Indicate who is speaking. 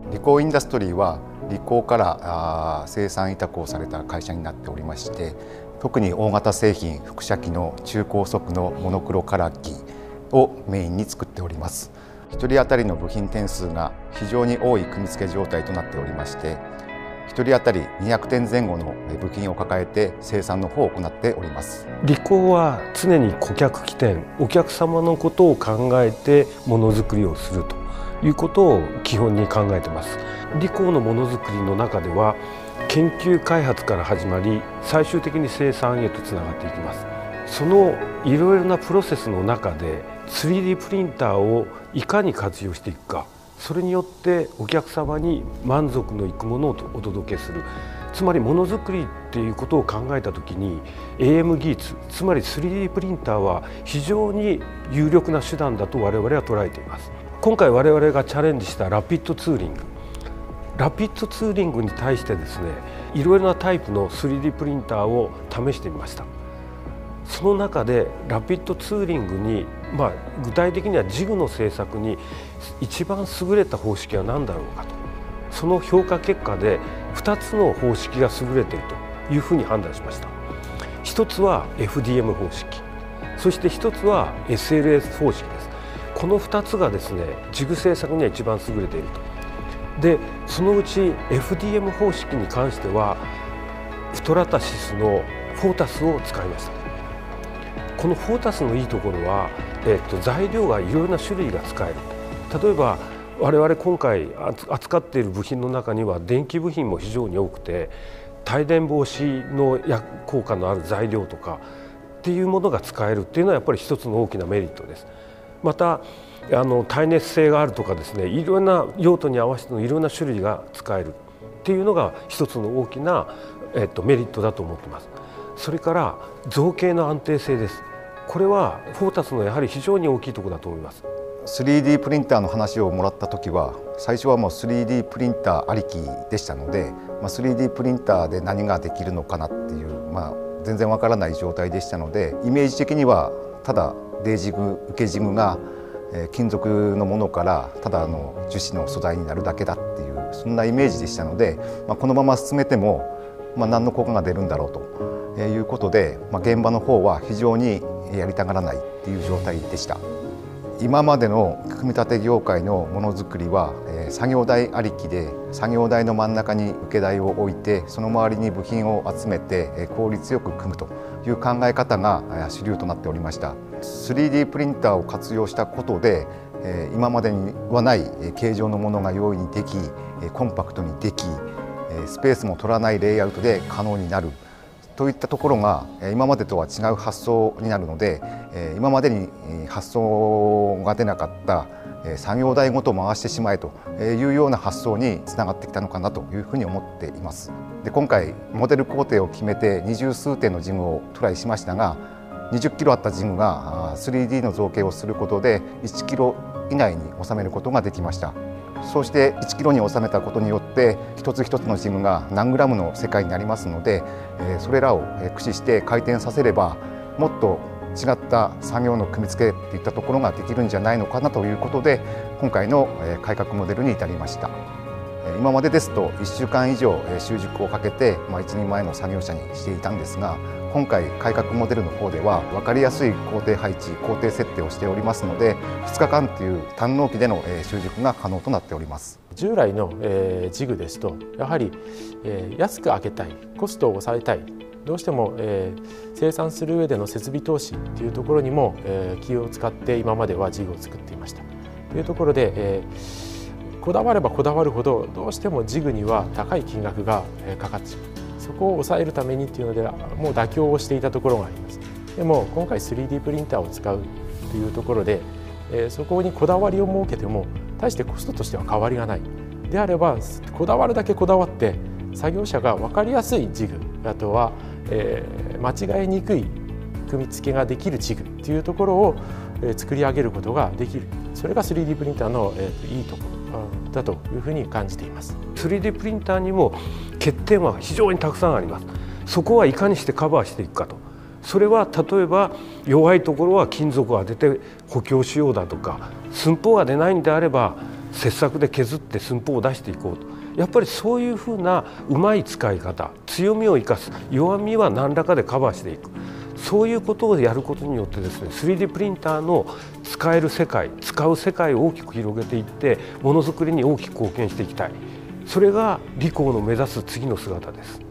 Speaker 1: リコーインダストリーはリコーから生産委託をされた会社になっておりまして、特に大型製品、輻射機の中高速のモノクロカラー機をメインに作っております。1人当たりの部品点数が非常に多い組み付け状態となっておりまして、1人当たり200点前後の部品を抱えて生産の方を行っております。
Speaker 2: リコーは常に顧客起点、お客様のことを考えてものづくりをするということを基本に考えています。リコーのものづくりの中では研究開発から始まり、最終的に生産へとつながっていきます。そのいろいろなプロセスの中で 3D プリンターをいかに活用していくか、それによってお客様に満足のいくものをお届けする。つまりものづくりっていうことを考えた時に AM 技術、つまり 3D プリンターは非常に有力な手段だと我々は捉えています。今回我々がチャレンジしたラピッドツーリング、ラピッドツーリングに対してですね、いろいろなタイプの 3D プリンターを試してみました。その中でラピッドツーリングに、具体的にはジグの製作に一番優れた方式は何だろうかと、その評価結果で2つの方式が優れているというふうに判断しました。一つは FDM 方式、そして一つは SLS 方式です。この2つがですね、ジグ製作には一番優れていると。でそのうち FDM 方式に関してはストラタシスのフォータスを使いました。このフォータスのいいところは、材料がいろいろな種類が使える。例えば我々今回扱っている部品の中には電気部品も非常に多くて、帯電防止の効果のある材料とかっていうものが使えるっていうのはやっぱり一つの大きなメリットです。また耐熱性があるとかですね、いろんな用途に合わせてのいろんな種類が使えるっていうのが一つの大きな、メリットだと思っています。それから造形の安定性です。これはフォータスのやはり非常に大きいところだと思います。
Speaker 1: 3D プリンターの話をもらった時は最初はもう 3D プリンターありきでしたので、3D プリンターで何ができるのかなっていう、全然わからない状態でしたので、イメージ的にはただレージグ、受けジグが金属のものからただ樹脂の素材になるだけだっていう、そんなイメージでしたので、このまま進めても、何の効果が出るんだろうということで、現場の方は非常にやりたがらないっていう状態でした。今までの組み立て業界のものづくりは作業台ありきで、作業台の真ん中に受け台を置いて、その周りに部品を集めて効率よく組むという考え方が主流となっておりました。 3D プリンターを活用したことで今までにはない形状のものが容易にでき、コンパクトにでき、スペースも取らないレイアウトで可能になるといったところが今までとは違う発想になるので、今までに発想が出なかった作業台ごと回してしまえというような発想につながってきたのかなというふうに思っています。で今回モデル工程を決めて20数点のジムをトライしましたが、20キロあったジムが 3D の造形をすることで1キロ以内に収めることができました。そうして1キロに収めたことによって一つ一つのジムが何グラムの世界になりますので、それらを駆使して回転させればもっと違った作業の組み付けといったところができるんじゃないのかなということで、今回の改革モデルに至りました。今までですと1週間以上習熟をかけて一人前の作業者にしていたんですが、今回改革モデルの方では分かりやすい工程配置、工程設定をしておりますので、2日間という短納期での習熟が可能となっております。
Speaker 3: 従来のジグですとやはり安く開けたい、コストを抑えたい、どうしても生産する上での設備投資というところにも気を使って今まではジグを作っていました。というところでこだわればこだわるほどどうしてもジグには高い金額がかかってしまう。そこを抑えるためにっていうのでもう妥協をしていたところがあります。でも今回 3D プリンターを使うというところでそこにこだわりを設けても大してコストとしては変わりがない。であればこだわるだけこだわって作業者が分かりやすいジグ、あとは間違いにくい組み付けができるジグというところを作り上げることができる。それが 3D プリンターのいいところだというふうに感じています。
Speaker 2: 3D プリンターにも欠点は非常にたくさんあります。そこはいかにしてカバーしていくかと。それは例えば弱いところは金属を当てて補強しようだとか、寸法が出ないんであれば切削で削って寸法を出していこうと。やっぱりそういうふうなうまい使い方、強みを生かす、弱みは何らかでカバーしていく、そういうことをやることによってですね、 3D プリンターの使える世界、使う世界を大きく広げていってものづくりに大きく貢献していきたい。それがリコーの目指す次の姿です。